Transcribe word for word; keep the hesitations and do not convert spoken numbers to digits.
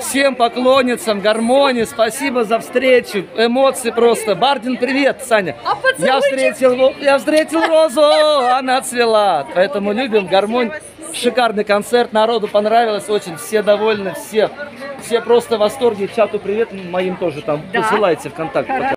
всем поклонницам гармонии, спасибо за встречу, эмоции просто. Бардин, привет, Саня. А я встретил, я встретил розу, она цвела. Поэтому любим гармонию. Шикарный концерт, народу понравилось очень, все довольны, все, все просто в восторге. Чату привет, моим тоже там, Да. посылайте ВКонтакте.